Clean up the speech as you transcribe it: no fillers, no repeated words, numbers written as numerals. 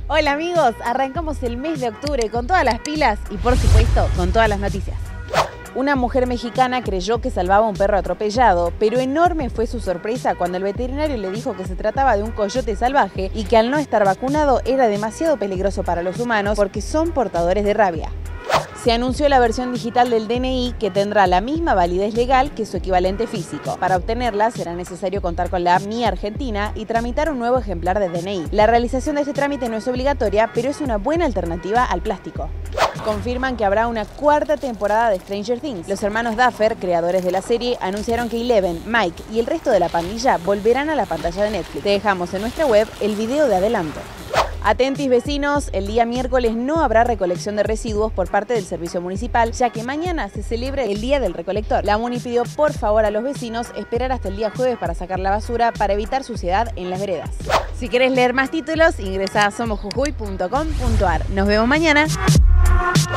Hola amigos, arrancamos el mes de octubre con todas las pilas y por supuesto con todas las noticias. Una mujer mexicana creyó que salvaba a un perro atropellado, pero enorme fue su sorpresa cuando el veterinario le dijo que se trataba de un coyote salvaje y que al no estar vacunado era demasiado peligroso para los humanos porque son portadores de rabia. Se anunció la versión digital del DNI que tendrá la misma validez legal que su equivalente físico. Para obtenerla será necesario contar con la Mi Argentina y tramitar un nuevo ejemplar de DNI. La realización de este trámite no es obligatoria, pero es una buena alternativa al plástico. Confirman que habrá una cuarta temporada de Stranger Things. Los hermanos Duffer, creadores de la serie, anunciaron que Eleven, Mike y el resto de la pandilla volverán a la pantalla de Netflix. Te dejamos en nuestra web el video de adelanto. Atentis vecinos, el día miércoles no habrá recolección de residuos por parte del servicio municipal, ya que mañana se celebra el Día del Recolector. La Muni pidió por favor a los vecinos esperar hasta el día jueves para sacar la basura para evitar suciedad en las veredas. Si querés leer más títulos, ingresa a somosjujuy.com.ar. Nos vemos mañana.